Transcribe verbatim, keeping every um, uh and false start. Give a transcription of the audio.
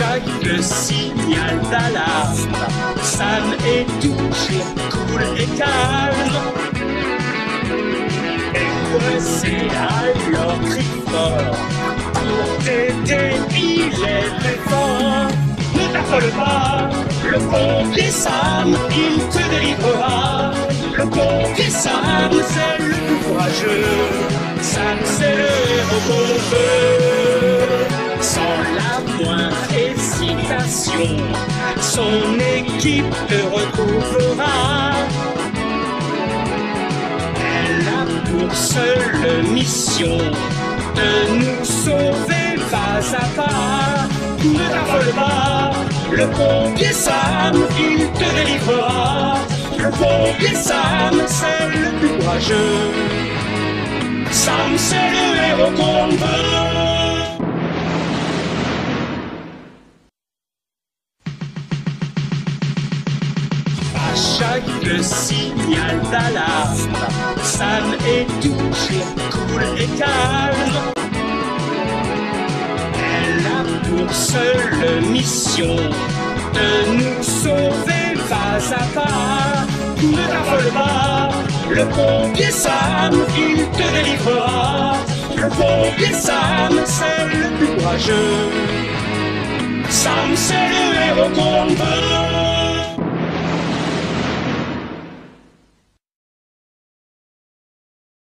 chaque signal d'alarme, Sam est toujours cool et calme. Et voici alors crie fort, pour t'aider il est très fort. Ne t'affole pas, le pompier Sam, il te délivrera. Le pompier Sam, c'est le plus courageux. Sam, c'est le héros qu'on veut. Sans la moindre hésitation, son équipe te retrouvera. Elle a pour seule mission de nous sauver pas à pas. Ne t'affole pas, le pompier Sam, il te délivrera. Le pompier Sam, c'est le plus courageux. Sam, c'est le héros qu'on veut. À chaque signal d'alarme, Sam est toujours cool et calme. Elle a pour seule mission de nous sauver pas à pas. Ne t'affole pas, le pompier Sam, il te délivrera. Le pompier Sam, c'est le plus courageux. Sam, c'est le héros qu'on veut.